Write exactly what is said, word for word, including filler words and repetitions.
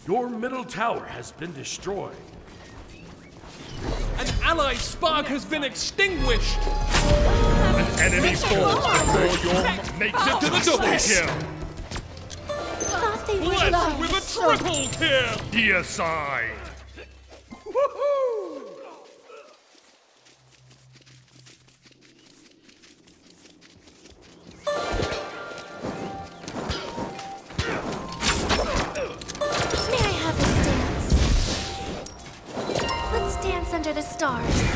Your middle tower has been destroyed. An allied spark has been extinguished! An enemy falls before your Makes it to the double kill! Thought they were Blessed lost. with a triple kill! deicide. Woohoo! May I have a dance? Let's dance under the stars.